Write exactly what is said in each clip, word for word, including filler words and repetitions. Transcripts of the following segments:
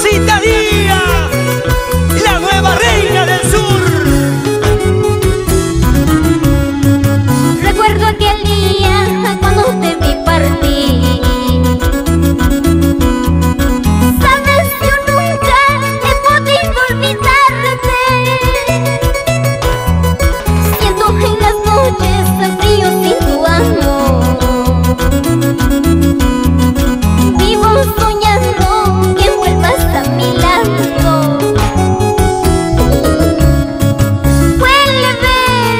Rosita Díaz, la nueva reina del sur. Recuerdo aquel día cuando te vi partir. Sabes, yo nunca he podido olvidarte. Siento en las noches el frío sin tu amor. Vivo soñando que vuelvas a mi lado. Vuelve,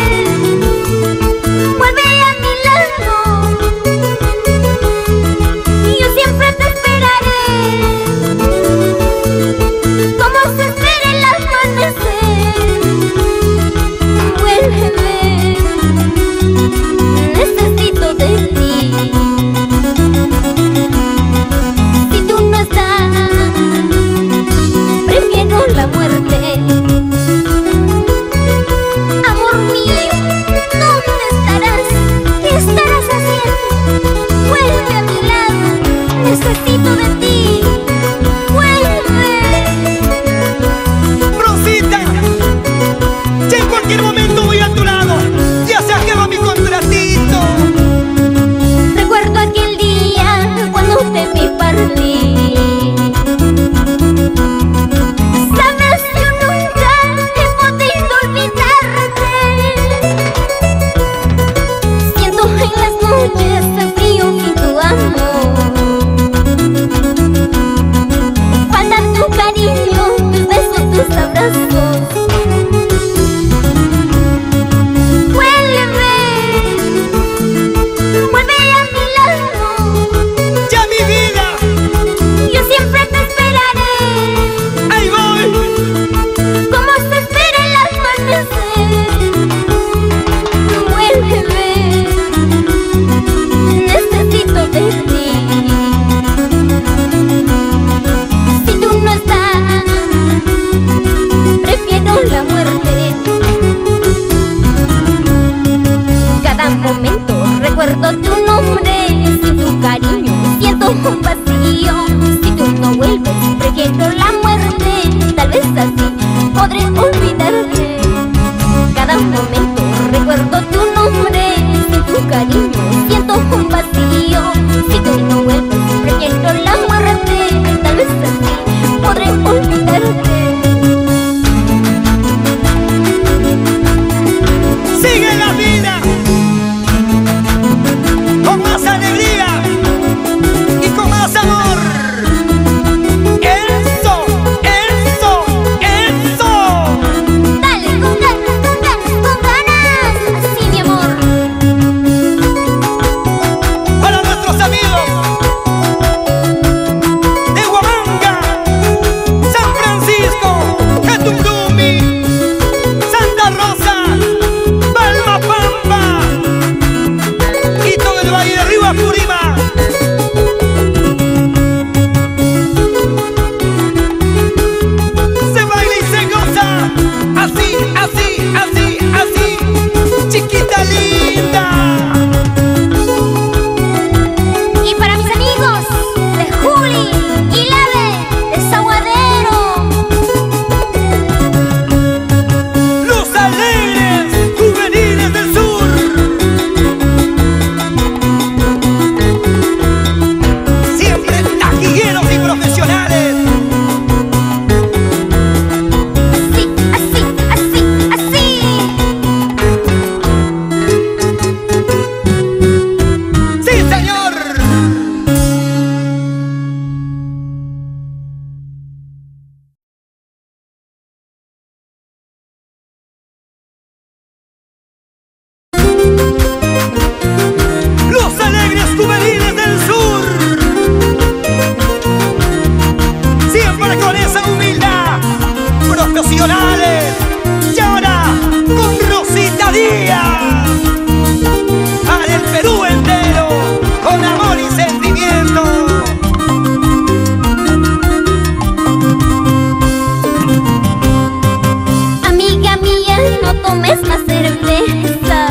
vuelve a mi lado. Yo siempre te esperaré, como se espera el amanecer. Vuelve, necesito de ti. Si tú no estás, prefiero la muerte. Amor mío, ¿dónde estarás? ¿Qué estarás haciendo? Vuelve a mi lado, necesito de ti. Vuelve. Rosita, ya en cualquier momento voy a tu lado. Ya se acaba mi contratito. Recuerdo aquel día cuando te vi partir. Sabes, yo nunca he podido olvidarte. Siento en las noches el frío sin tu amor. Falta tu cariño, tus besos, tus abrazos. Vuelve, vuelve a mi lado. Ya mi vida, Yo siempre te esperaré, ahí voy. como se espera el amanecer. Vuelve, necesito de ti. Si tú no estás, prefiero la muerte. Cada momento recuerdo tu nombre, sin tu cariño siento un vacío. Si tú no vuelves, prefiero la muerte. Tal vez así podré olvidarte. Cada momento recuerdo tu nombre, sin tu cariño siento un vacío. Si tú no vuelves, prefiero la muerte. Tal vez así podré olvidarte. Sigue la vida con más alegría y con más amor. Eso, eso, eso. Dale, con ganas, con ganas, con ganas. Así, mi amor. Para nuestros amigos de Huamanga, San Francisco, Catucumi, Santa Rosa, Palma Pampa y todo el Valle de Río Apurima. Se baila y se goza, así, así, así, así, chiquita linda. Y para mis amigos de Juli y Lave de Saguadero. Los alegres juveniles del sur. Siempre taquilleros y profesionales. Así, así, así, así. ¡Sí, señor! Los alegres juveniles del sur. Siempre con esa humildad. Profesionales. Y ahora con Rosita Díaz. Para el Perú entero. Con amor y sentimiento. Amiga mía, no tomes más cerveza.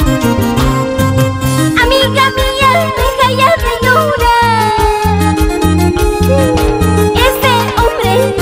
Amiga mía, deja ya de llorar. Ese hombre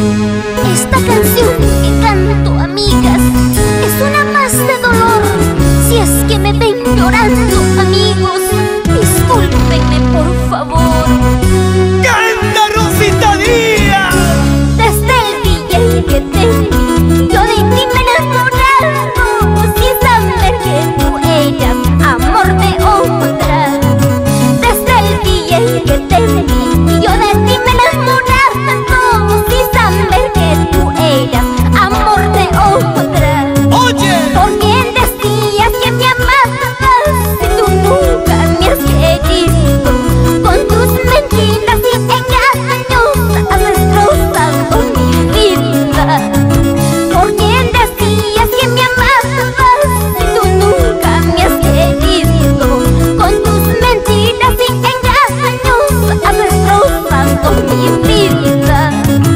Esta canción que canto, amigas, es una paz de dolor. Si es que me ven llorando, amigos, discúlpenme por favor. ¡Canta, Rosita Díaz! Desde el día que te vi, yo de ti me he enamorado, sin saber que tú eras amor de otra. Desde el día que te vi, yo de ti me he enamorado, sin saber que tú eras amor de otra. ¡Oye! ¿Por qué decías que me amabas si tú nunca me has querido? Con tus mentiras y engaños has destrozado mi vida. ¿Por qué decías que me amabas si tú nunca me has querido? Con tus mentiras y engaños has destrozado mi vida.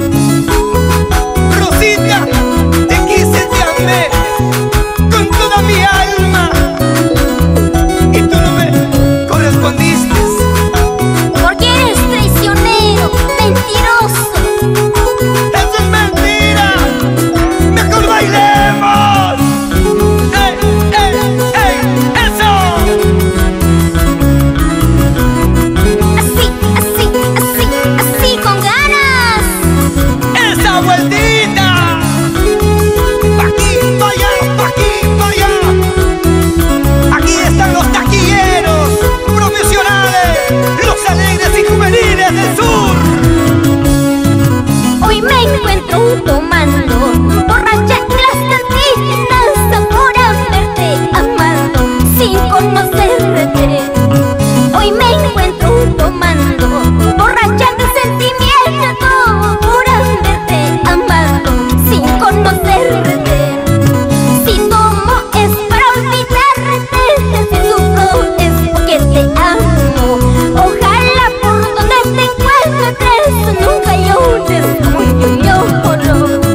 Rosita, te quise, te amé con toda mi alma y tú no me correspondiste. Porque eres traicionero, mentiroso. ¡Eso es mentira! ¡Mejor bailemos! ¡Ey, ey, ey! ¡Eso! Así, así, así, así con ganas. ¡Esa vueltita! ¡Pa' aquí, pa' allá, pa' aquí, pa' allá! Aquí están los taquilleros profesionales, los alegres y juveniles del sur. Hoy me encuentro tomando, borracha en las cantinas, por haberte amado sin conocerte. Hoy me encuentro tomando, borracha de sentimiento, por haberte amado sin conocerte. Si tomo es para olvidarte, si sufro es porque te amo. Ojalá por donde te encuentres nunca llores como yo lloro.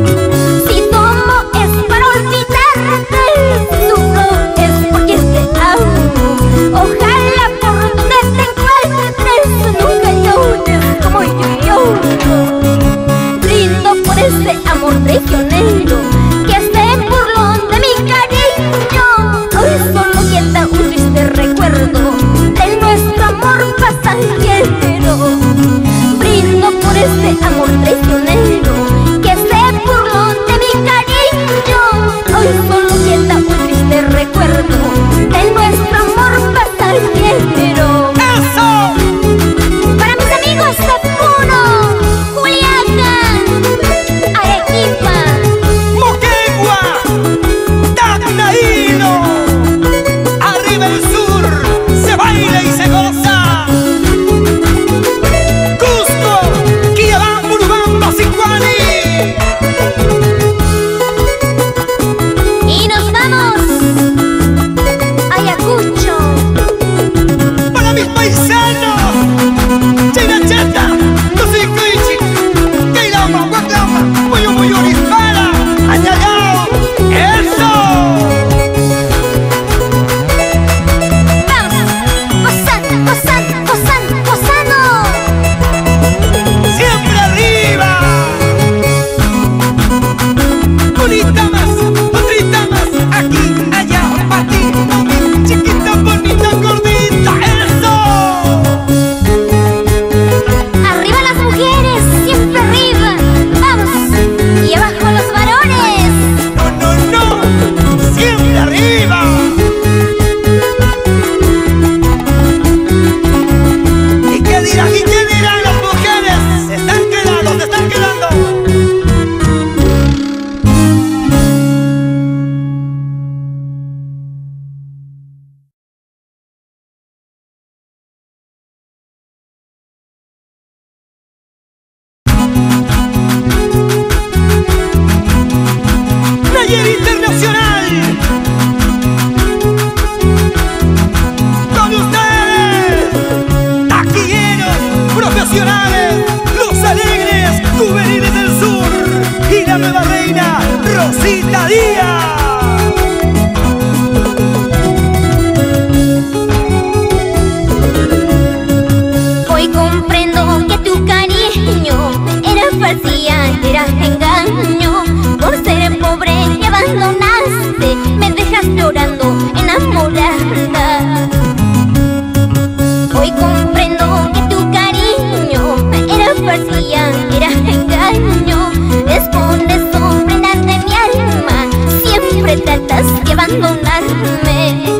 falsía, era engaño. Por ser pobre me abandonaste, me dejas llorando, enamorada. Hoy comprendo que tu cariño era falsía, era engaño. Es por eso, prenda de mi alma, siempre tratas de abandonarme.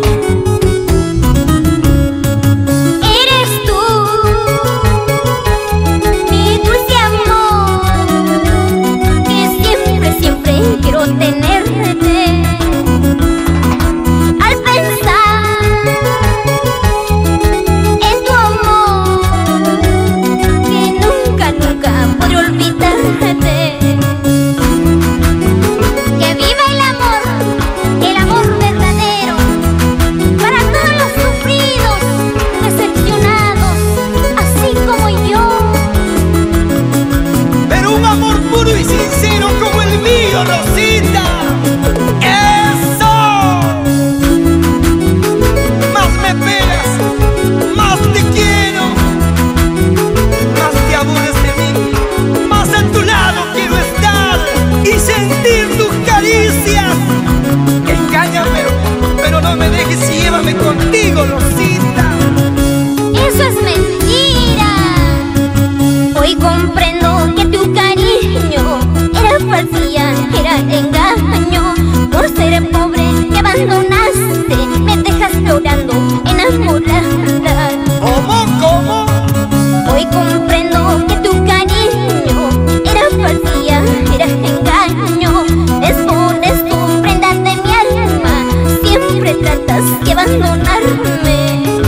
Quiero tenerte. Al pensar en tu amor, que nunca, nunca podré olvidarte. Que viva el amor, el amor verdadero, para todos los sufridos, decepcionados, así como yo. Pero un amor puro y sincero como el mío, Rosita. ¡Eso! Más me pegas, más te quiero, más te aburres de mí, más a tu lado quiero estar y sentir tus caricias. Engáñame, pero no me dejes y llévame contigo, Rosita. Eso es mentira. Hoy comprendo que tu cariño era falsía, era engaño. Por ser pobre me abandonaste, me dejas llorando, enamorada. ¿Cómo? ¿Cómo? Hoy comprendo que tu cariño era falsía, era engaño. Es por eso, prenda de mi alma, siempre tratas de abandonarme.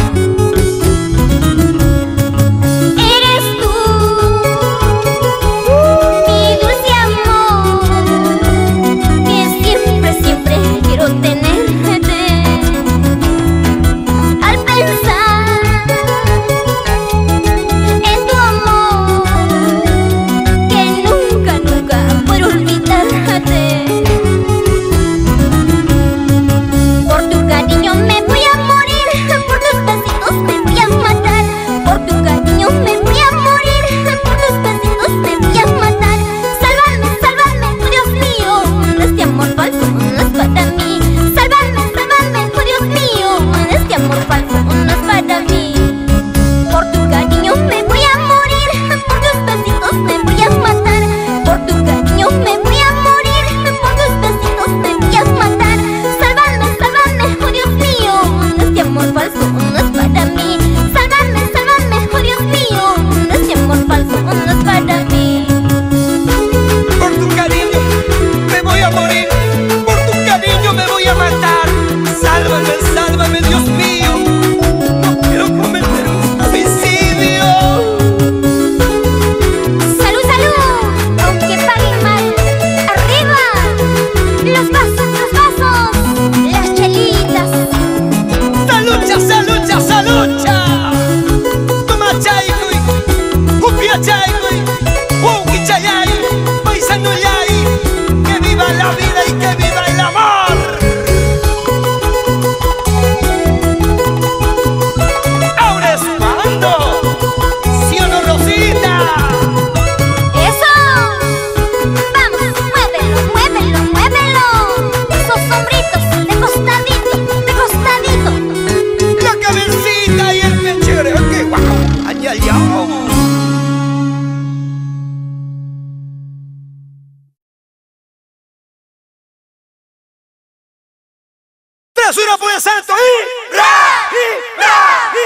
Una por el santo y ra, y ra,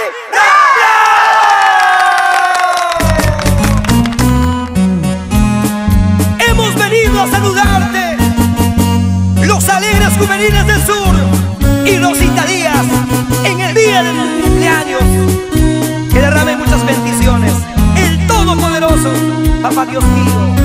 y ra. Hemos venido a saludarte, los alegres juveniles del sur y Rosita Díaz, en el día de tu cumpleaños. Que derrame muchas bendiciones el Todopoderoso, Papá Dios mío.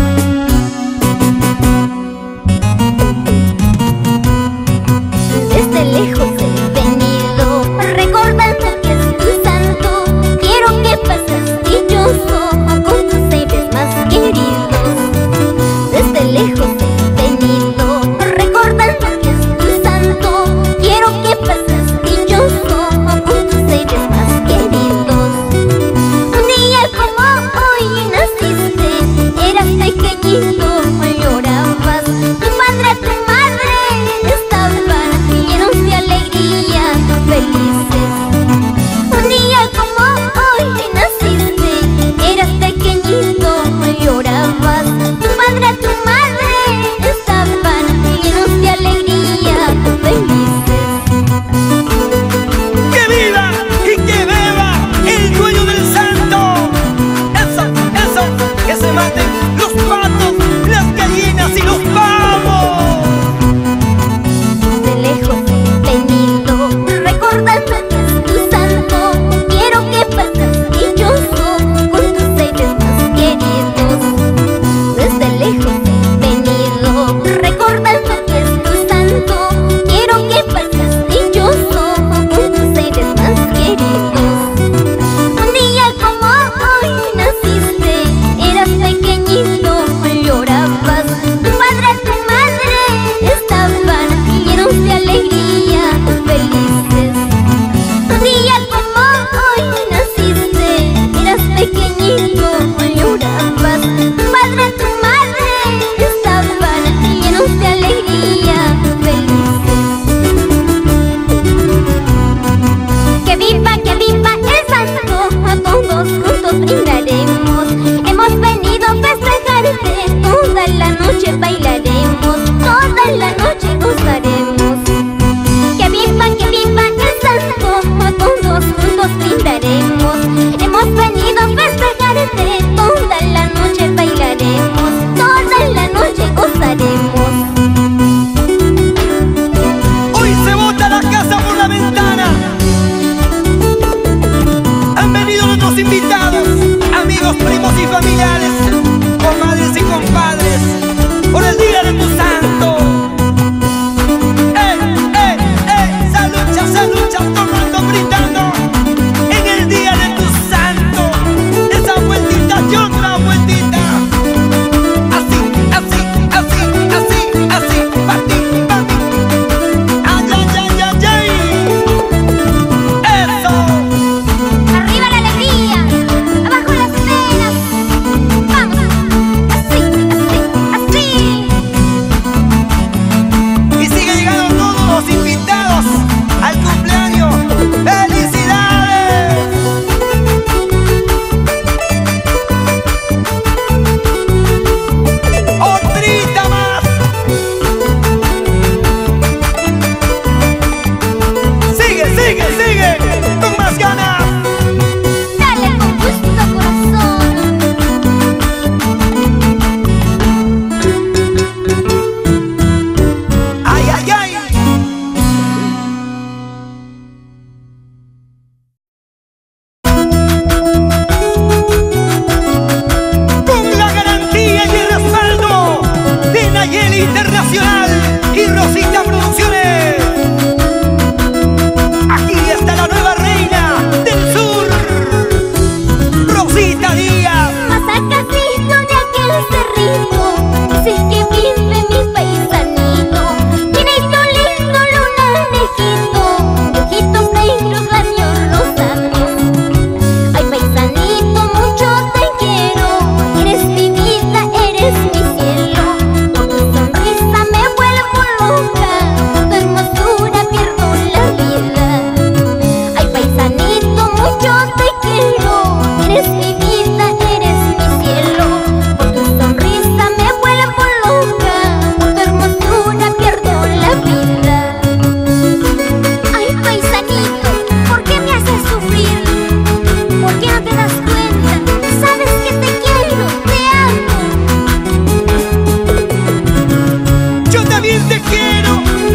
Desde lejos he venido, recordando que es tu santo. Quiero que pases dichoso con tus seres más queridos. Desde lejos he venido, recordando que es tu santo. Quiero que pases dichoso con tus seres más queridos. Un día como hoy naciste, eras pequeño. Así que vive mi paisanito, chinito lindo, lunanejito, de ojitos negros, labios rosados. Ay, paisanito, mucho te quiero, eres mi vida, eres mi cielo. Por tu sonrisa me vuelvo loca, por tu hermosura pierdo la vida. Ay, paisanito, mucho te quiero, eres mi vida, eres mi cielo. Por tu sonrisa me vuelvo loca, por tu hermosura pierdo la vida. Ay, paisanito, ¿por qué me haces sufrir? ¿Por qué no te das cuenta? Sabes que te quiero, te amo. Yo también te quiero.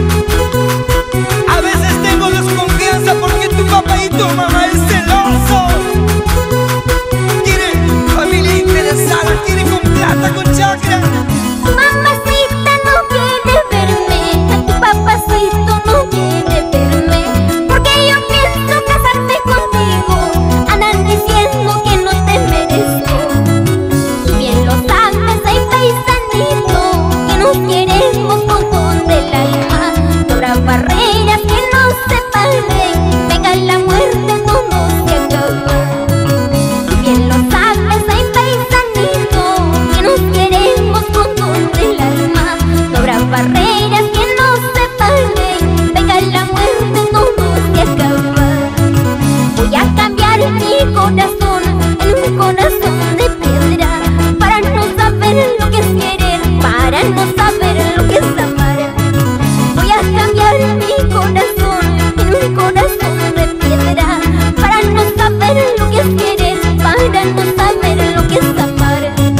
A veces tengo desconfianza porque tu papá y tu mamá es celoso. Quieren familia interesada, quieren con plata, con chakra. Mamacita no quiere verme, a tu papacito no quiere verme, porque yo pienso casarme contigo. Andan diciendo que no te merezco. Tú bien lo sabes, ay paisanito, que nos queremos con todo el alma. No habrá barreras que nos separen, venga la muerte, todo se acaba. Tú bien lo sabes, ay paisanito, que nos queremos con todo el alma. No habrá barreras que nos separen, venga la muerte, todo se acaba. Voy a cambiar mi corazón en un corazón de piedra, para no saber lo que es querer, para no saber lo que es amar. Voy a cambiar mi corazón en un corazón de piedra, para no saber lo que es querer, para no saber lo que es amar.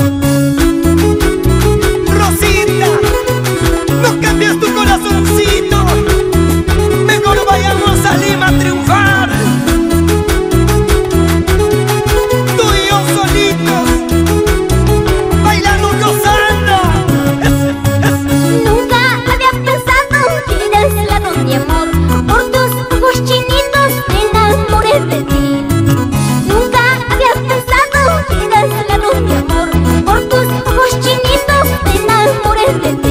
Rosita, no cambies tu corazoncito. Mejor vayamos a Lima a triunfar. Tú y yo solitos, bailando, gozando. Nunca había pensado que eras la de mi amor, por tus ojos chinitos me enamoré de ti. Nunca había pensado que eras la de mi amor, por tus ojos chinitos me enamoré de ti.